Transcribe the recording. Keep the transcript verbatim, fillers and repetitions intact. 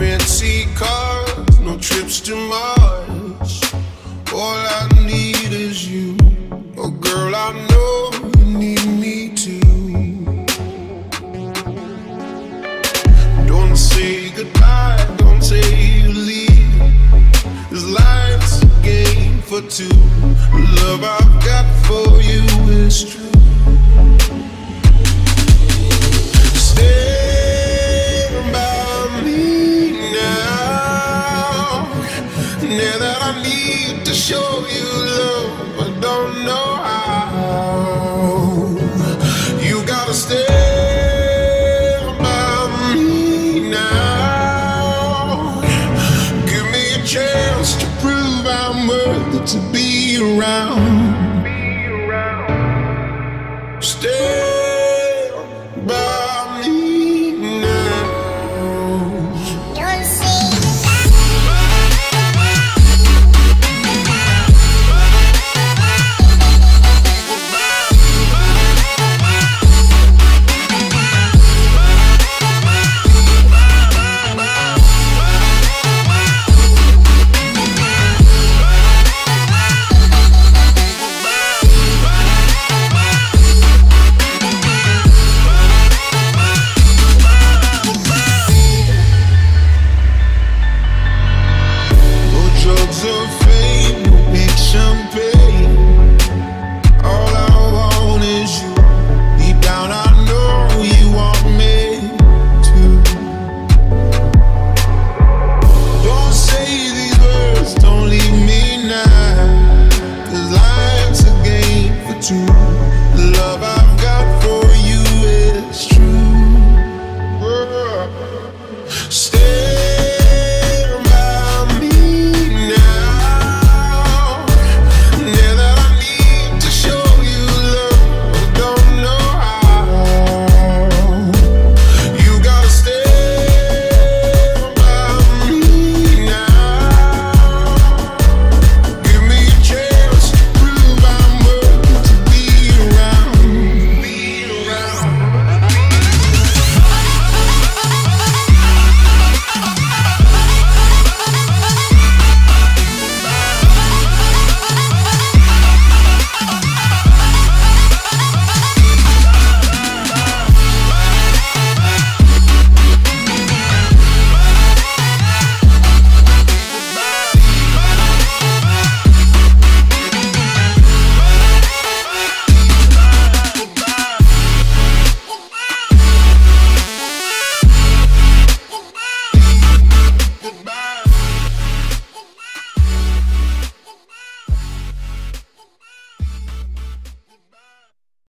fancy cars, no trips to Mars. All I need is you. Oh girl, I know you need me too. Don't say goodbye, don't say you leave. This life's a game for two. The love I've got for you is true. Stand by me now. Now that I need to show you love, I don't know how. You gotta stand by me now. Give me a chance to prove I'm worth it to be around.